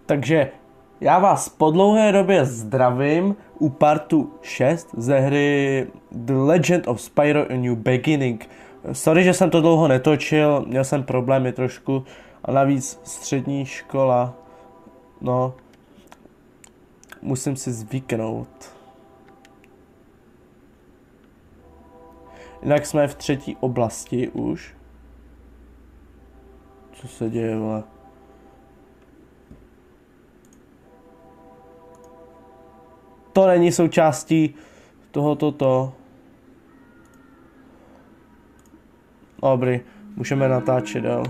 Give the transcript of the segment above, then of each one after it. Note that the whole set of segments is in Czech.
Takže já vás po dlouhé době zdravím u partu 6 ze hry The Legend of Spyro A New Beginning. Sorry, že jsem to dlouho netočil, měl jsem problémy trošku a navíc střední škola, no, musím si zvyknout. Jinak jsme v třetí oblasti už. Co se děje, vole? To není součástí tohoto. Dobrý, můžeme natáčet dál.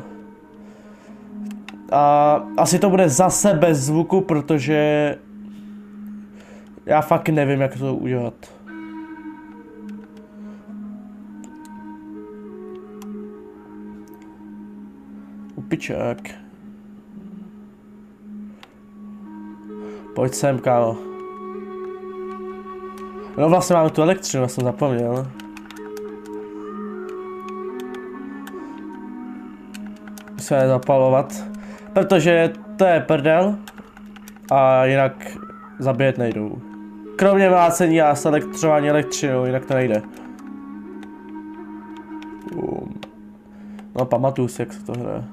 A asi to bude zase bez zvuku, protože já fakt nevím, jak to udělat. Upičák. Pojď sem, kámo. No vlastně máme tu elektřinu, já jsem zapomněl. Musíme zapalovat, protože to je prdel a jinak zabíjet nejdou. Kromě mlácení a zelektřování elektřinou, jinak to nejde. No pamatuju si, jak se to hraje.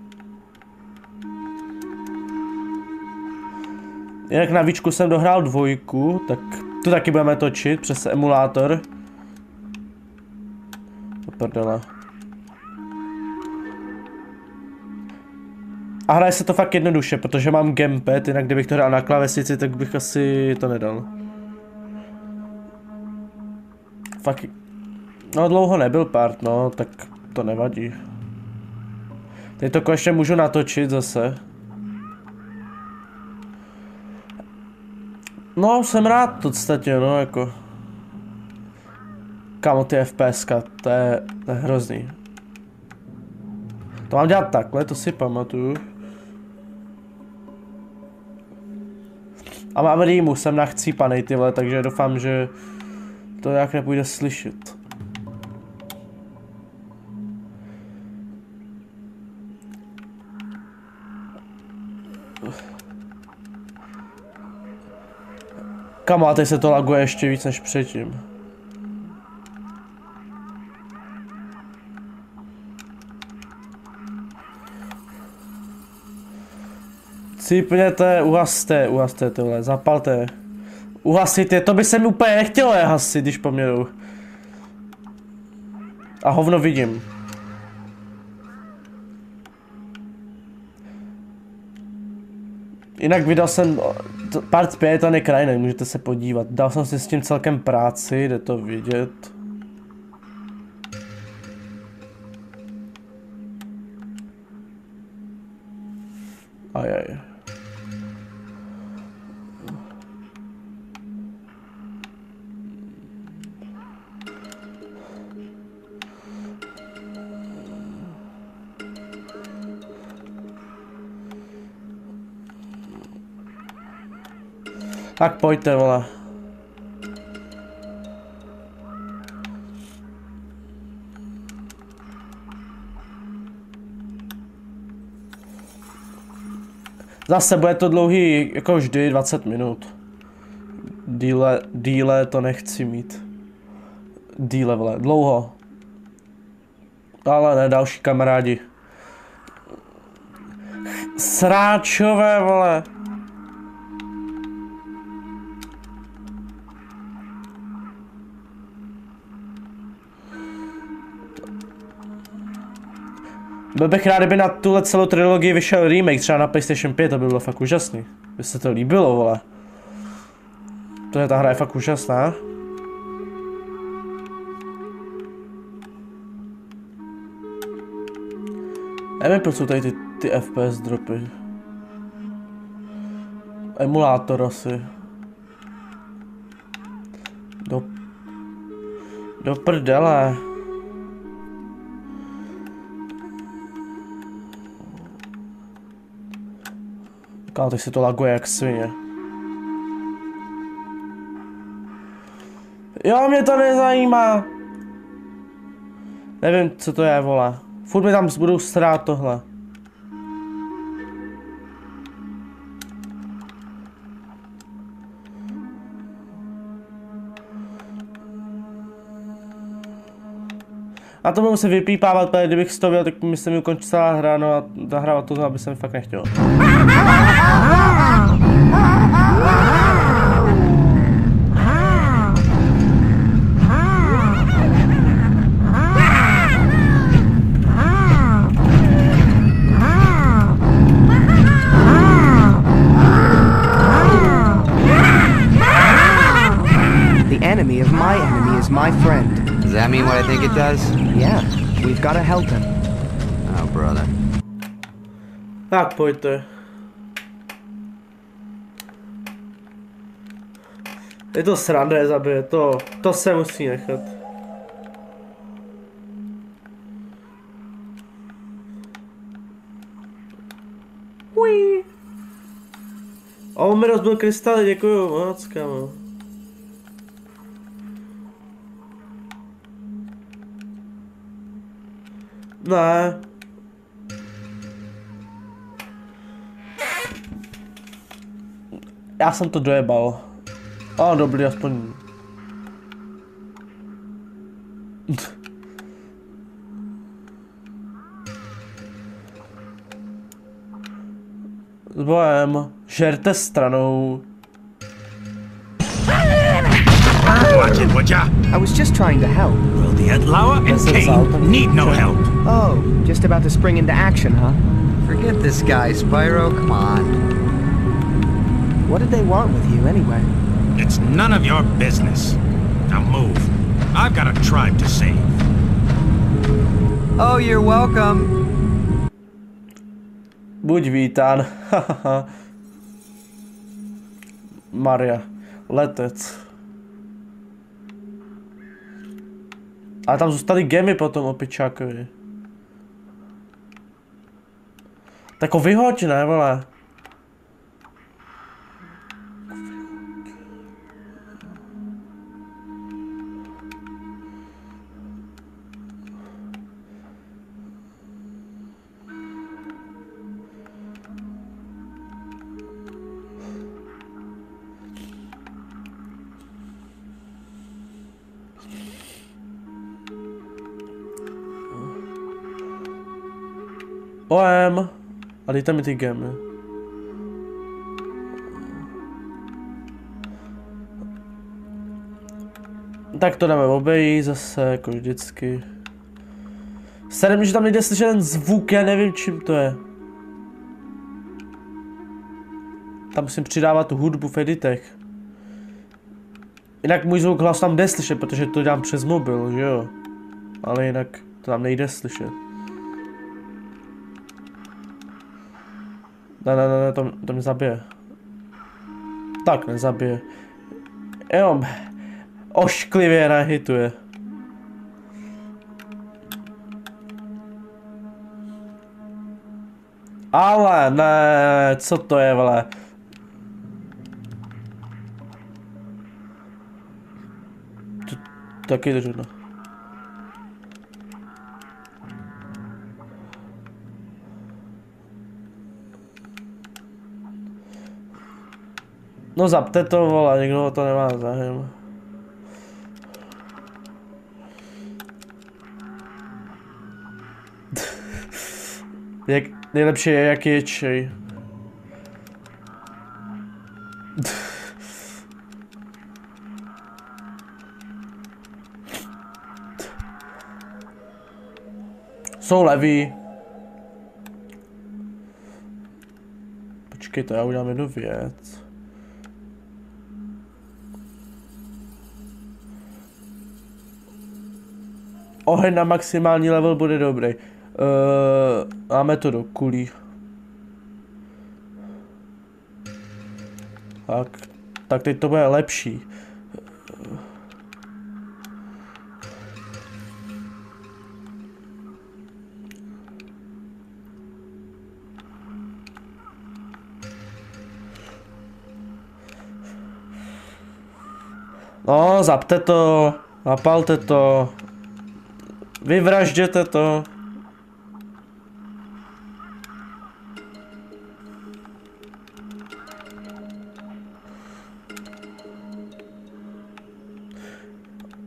Jinak na víčku jsem dohrál 2, tak tu taky budeme točit přes emulátor. To prdele. A hraje se to fakt jednoduše, protože mám gamepad, jinak kdybych to hrál na klávesnici, tak bych asi to nedal. Fakt... No dlouho nebyl part, no, tak to nevadí. Teď to konečně můžu natočit zase. No, jsem rád v podstatě, no, jako. Kámo, ty FPSka, to je hrozný. To mám dělat takhle, to si pamatuju. A mám rýmu, jsem nachcípanej, ty vole, takže doufám, že to nějak nepůjde slyšet. Kamo, a teď se to laguje ještě víc než předtím. Cípněte, uhaste tohle, zapalte. Uhasit je, to by se mi úplně nechtělo je hasit, když po mě jdou. A hovno vidím. Jinak vydal jsem, part 5 je krajný, můžete se podívat. Dal jsem si s tím celkem práci, jde to vidět. Ajaj. Tak pojďte, vole. Zase bude to dlouhý, jako vždy, 20 minut. Díle to nechci mít. Díle, vole, dlouho. Ale ne, další kamarádi. Sráčové, vole. Byl bych rád, kdyby na tuhle celou trilogii vyšel remake, třeba na PlayStation 5, to by bylo fakt úžasný. By se to líbilo, vole. Protože ta hra je fakt úžasná. Nevím, proč jsou tady ty FPS dropy. Emulátor asi. Do prdele. Kámo, teď se to laguje jak svině. Jo, mě to nezajímá. Nevím, co to je, vole. Furt mi tam budou srát tohle. A to budu muset vypípávat, protože kdybych z toho věděl, tak mi se mi ukončí celá hra, no a zahrávat to, aby se mi fakt nechtělo. Enemy of my enemy is my friend. Does that mean what I think it does? Yeah, we've got to help him. Oh, brother. Tak pojďte. Je to sranda je zabije, to se musí nechat. Hui. A on mi rozbil krystaly, děkuju moc, kámo. Ne. Já jsem to dojebal. A dobrý, aspoň. S bojem. Žerte stranou. Watch it, would ya? I was just trying to help. Well, the Outlawer and Kane need no help. Oh, just about to spring into action, huh? Forget this guy, Spyro. Come on. What did they want with you, anyway? It's none of your business. Now move. I've got a tribe to save. Oh, you're welcome. Buď vítán. Maria. Letec. Ale tam zůstaly gemy potom opičákovi. Tak ho vyhoď, ne vole. OM. A dejte mi ty gemy. Tak to dáme obejít zase, jako vždycky. Serem, že tam nejde slyšet ten zvuk, já nevím čím to je. Tam musím přidávat tu hudbu v editech. Jinak můj zvuk hlas tam jde slyšet, protože to dělám přes mobil, že jo. Ale jinak to tam nejde slyšet. Ne, to mě zabije. Tak, nezabije. Jenom ošklivě nahituje. Ale ne, co to je, vole? Taky držu, no. No zapte to, vole, nikdo to nemá zájem. Jak nejlepší je, jak je čej. Jsou leví. Počkejte, já udělám jednu věc. Oheň na maximální level bude dobrý. Máme to do kulí. Tak teď to bude lepší. No, zapte to, zapalte to, vyvražděte to.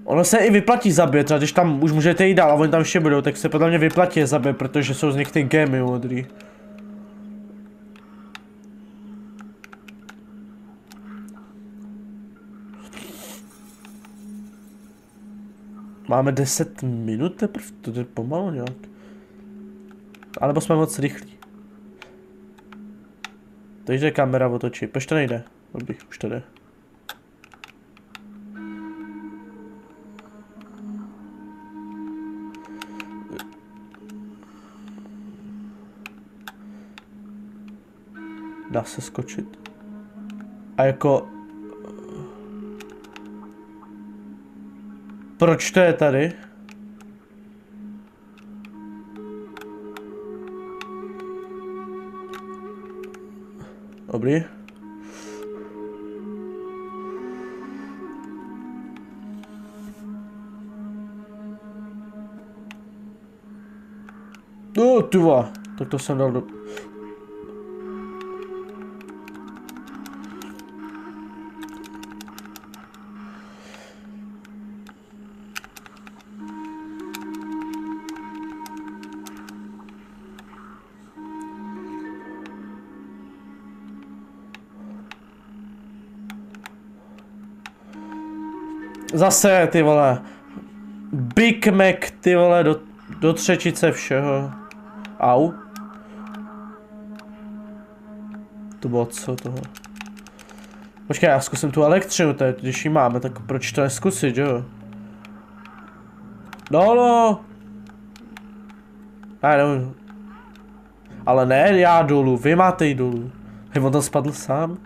Ono se i vyplatí zabít, třeba když tam už můžete jít dál a oni tam ještě budou, tak se podle mě vyplatí je zabít, protože jsou z některých gamey modrý. Máme 10 minut teprve, to je pomalu nějak. A nebo jsme moc rychlí. Teď jde kamera otočí, proč to nejde? Dobrý, už to jde. Dá se skočit. A jako... Proč to je tady? Dobrý. No, ty vole, tak to jsem dal do... Zase, ty vole. Big Mac, ty vole, do třečice všeho. Au. To bylo co toho? Počkej, já zkusím tu elektřinu teď, když ji máme, tak proč to neskusit, jo? No. Já nevím. Ale ne, já dolů, vy máte jít dolů. Hej, on tam spadl sám.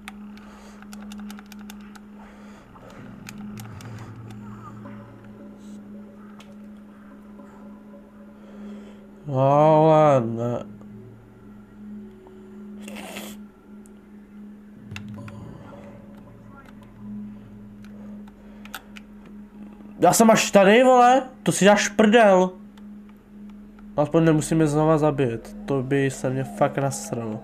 Ale ne. Já jsem až tady, vole, to si dáš prdel. Aspoň nemusíme znova zabít, to by se mě fakt nasralo.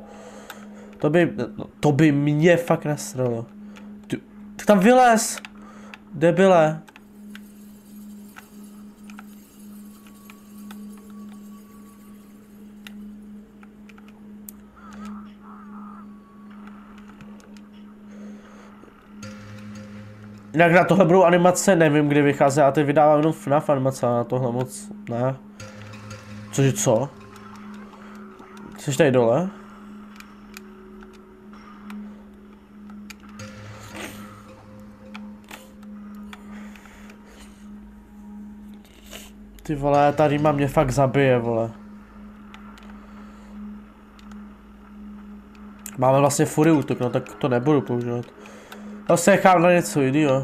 To by mě fakt nasralo. Tak tam vylez, debile. Jinak na tohle budou animace, nevím kdy vychází, já teď vydávám jenom FNAF animace, a na tohle moc ne. Cože co? Jsi tady dole? Ty vole, ta rýma mě fakt zabije, vole. Máme vlastně fury útok, no tak to nebudu používat. Já se nechám na něco jiného.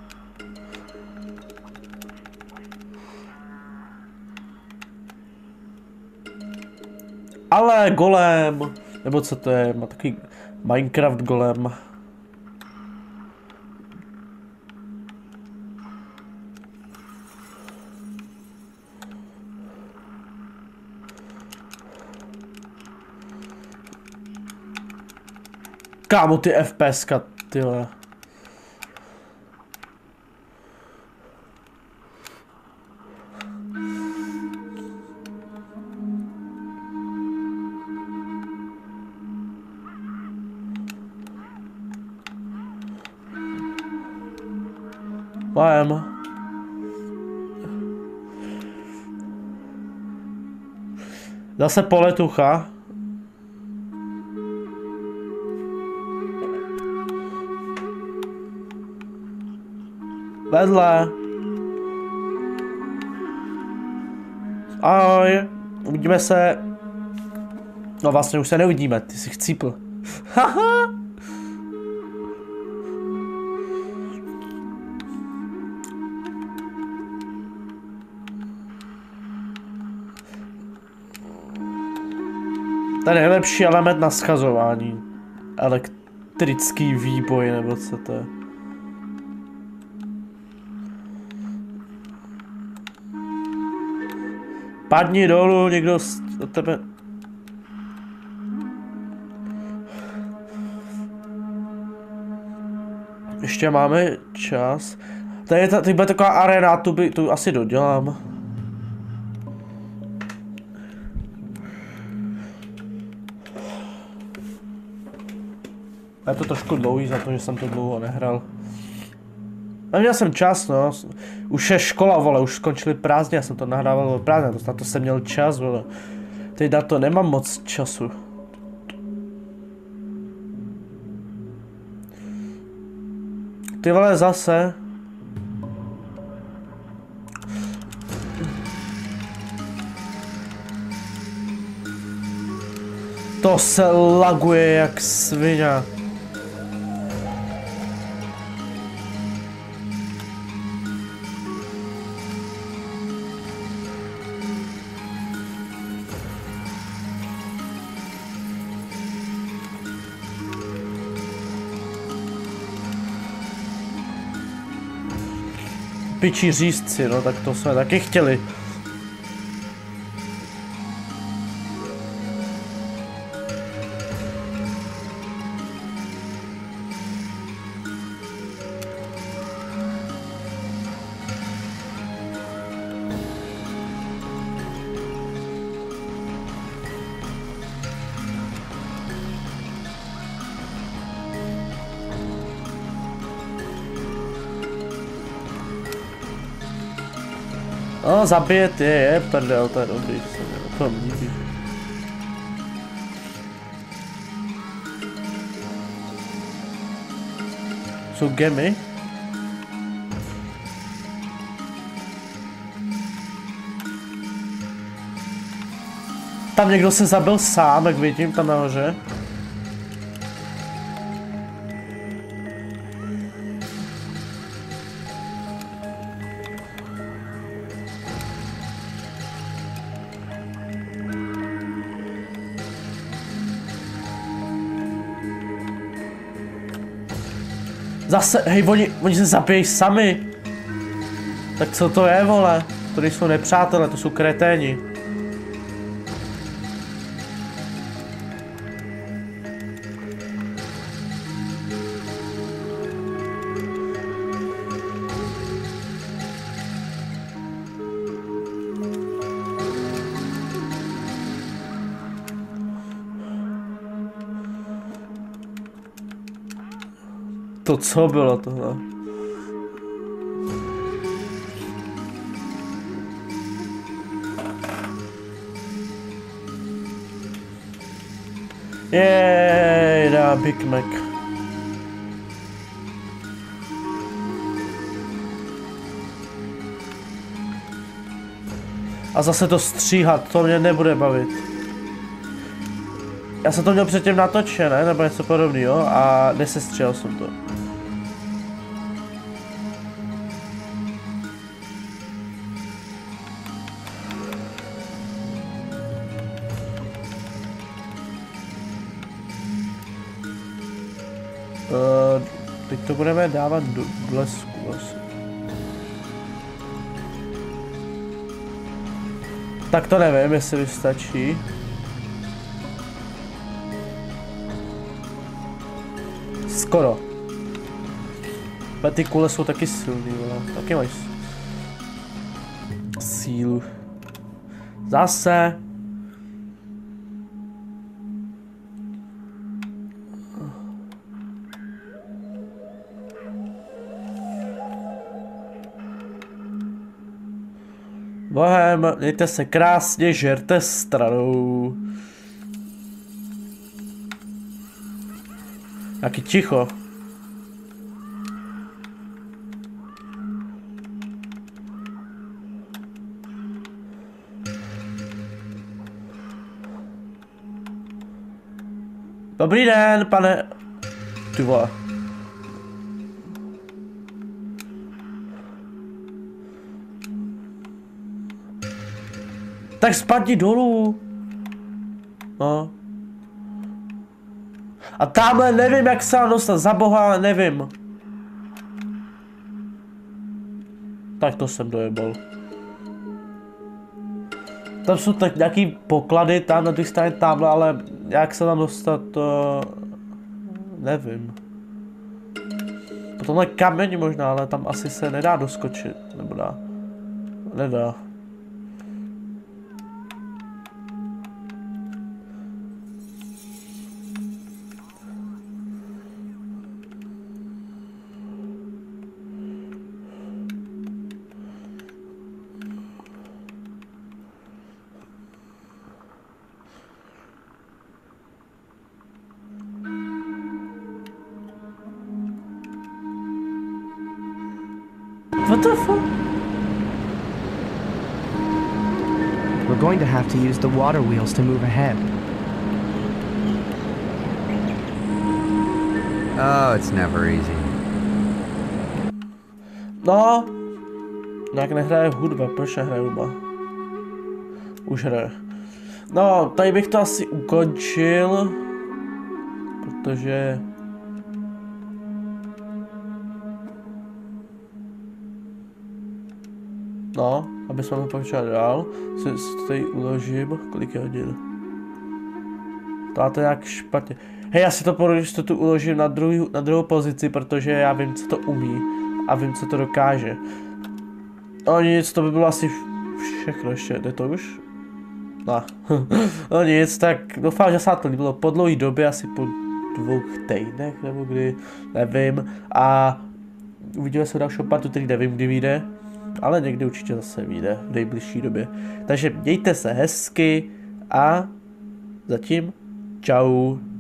Ale golem, nebo co to je, má takový Minecraft golem. Kámo, ty FPSka, ty vole. Vajem. Zase poletucha. Vedle. Ahoj. Uvidíme se. No vlastně už se neuvidíme, ty jsi chcípl. Haha. Tady je nejlepší element na schazování. Elektrický výboj, nebo co to je. Padni dolů, někdo od tebe... Ještě máme čas. Tady bude taková arena, tu asi dodělám. Je to trošku dlouhý za to, že jsem to dlouho nehrál. A měl jsem čas, no. Už je škola, vole, už skončily prázdně, já jsem to nahrával prázdně, na to jsem měl čas, vole. Teď na to nemám moc času. Ty vole, zase. To se laguje jak svině. Pičí řízci, no tak to jsme taky chtěli. No, zabít je prdel, to je dobrý, se mi to líbí. Jsou gemy? Tam někdo se zabil sám, jak vidím, tam nahoře. Zase, hej, oni se zabíjejí sami. Tak co to je, vole? To nejsou nepřátelé, to jsou kreténi. To co bylo tohle? Jej, dá Big Mac. A zase to stříhat, to mě nebude bavit. Já jsem to měl předtím natočené, nebo něco podobného a nesestříhal jsem to. Teď to budeme dávat do blesku asi. Tak to nevím, jestli vystačí. Skoro. Ale ty kule jsou taky silný, ale taky mají sílu. Zase. Bohem, mějte se krásně, žerte stranou. Taky ticho. Dobrý den, pane... Ty vole. Tak spadni dolů. No. A tamhle nevím, jak se dostat, za boha, nevím. Tak to jsem dojebal. Tam jsou tak nějaký poklady tam na té straně tamhle, ale jak se tam dostat, to... nevím. Po tomhle kameni možná, ale tam asi se nedá doskočit, nebo dá? Nedá. What the fuck? We're going to have to use the water wheels to move ahead. Oh, it's never easy. No, jak nehraje hudba, proč nehraje hudba? Už hraje. No, tady bych to asi ukončil, protože... No, aby jsme mohli pokračovat dál, si to tady uložím, kolik je hodin. To je jak špatně. Hej, já si to po jistotu uložím na druhou pozici, protože já vím, co to umí a vím, co to dokáže. No nic, to by bylo asi všechno ještě, jde to už? No, no nic, tak doufám, že se to líbilo po dlouhé době, asi po 2 týdnech, nebo kdy, nevím. A uvidíme se v dalšího partu, který nevím, kdy vyjde. Ale někdy určitě zase vyjde v nejbližší době. Takže mějte se hezky a zatím čau.